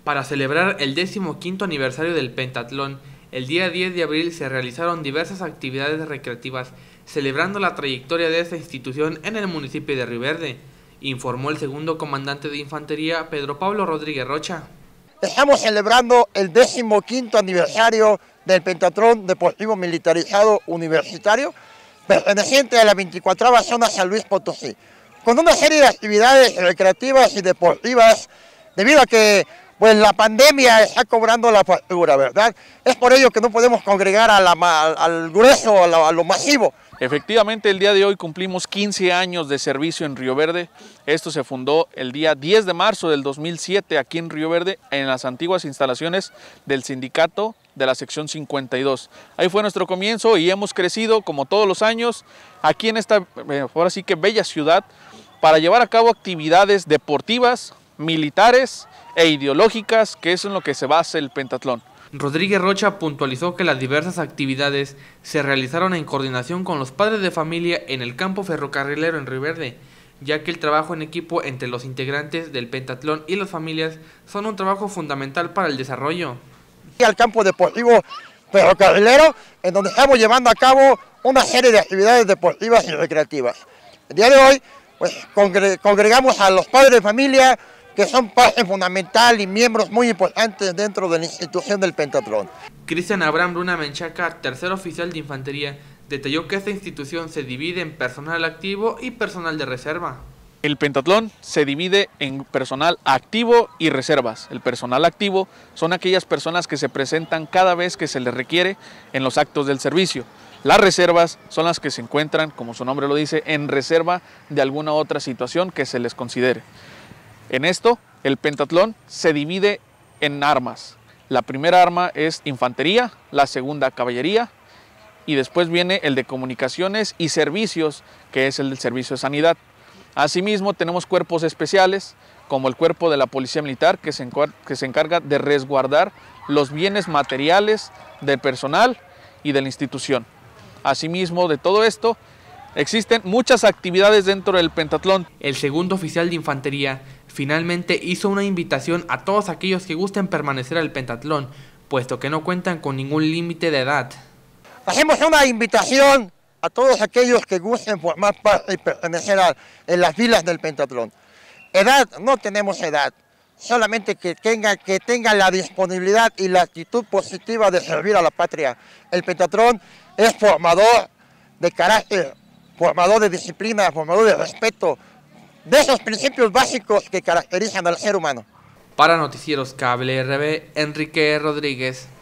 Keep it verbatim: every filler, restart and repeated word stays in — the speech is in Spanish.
Para celebrar el decimoquinto aniversario del pentatlón, el día diez de abril se realizaron diversas actividades recreativas celebrando la trayectoria de esta institución en el municipio de Río Verde, informó el segundo comandante de infantería Pedro Pablo Rodríguez Rocha. Estamos celebrando el decimoquinto aniversario del pentatlón deportivo militarizado universitario perteneciente a la veinticuatrava zona San Luis Potosí, con una serie de actividades recreativas y deportivas debido a que pues la pandemia está cobrando la factura, ¿verdad? Es por ello que no podemos congregar a la, al grueso, a, la, a lo masivo. Efectivamente, el día de hoy cumplimos quince años de servicio en Río Verde. Esto se fundó el día diez de marzo del dos mil siete aquí en Río Verde, en las antiguas instalaciones del sindicato de la sección cincuenta y dos. Ahí fue nuestro comienzo y hemos crecido como todos los años aquí en esta, ahora sí que bella ciudad, para llevar a cabo actividades deportivas, militares e ideológicas, que es en lo que se basa el pentatlón. Rodríguez Rocha puntualizó que las diversas actividades se realizaron en coordinación con los padres de familia en el campo ferrocarrilero en Río Verde, ya que el trabajo en equipo entre los integrantes del pentatlón y las familias son un trabajo fundamental para el desarrollo. Al campo deportivo ferrocarrilero, en donde estamos llevando a cabo una serie de actividades deportivas y recreativas. El día de hoy pues, congre congregamos a los padres de familia, que son parte fundamental y miembros muy importantes dentro de la institución del pentatlón. Cristian Abraham Luna Menchaca, tercer oficial de infantería, detalló que esta institución se divide en personal activo y personal de reserva. El pentatlón se divide en personal activo y reservas. El personal activo son aquellas personas que se presentan cada vez que se les requiere en los actos del servicio. Las reservas son las que se encuentran, como su nombre lo dice, en reserva de alguna otra situación que se les considere. En esto, el pentatlón se divide en armas. La primera arma es infantería, la segunda caballería y después viene el de comunicaciones y servicios, que es el del servicio de sanidad. Asimismo, tenemos cuerpos especiales, como el cuerpo de la Policía Militar, que se, que se encarga de resguardar los bienes materiales del personal y de la institución. Asimismo, de todo esto, existen muchas actividades dentro del pentatlón. El segundo oficial de infantería finalmente hizo una invitación a todos aquellos que gusten permanecer al pentatlón, puesto que no cuentan con ningún límite de edad. Hacemos una invitación a todos aquellos que gusten formar parte y pertenecer a en las filas del pentatlón. Edad, no tenemos edad, solamente que tenga, que tenga la disponibilidad y la actitud positiva de servir a la patria. El pentatlón es formador de carácter, formador de disciplina, formador de respeto, de esos principios básicos que caracterizan al ser humano. Para Noticieros Cable R B, Enrique Rodríguez.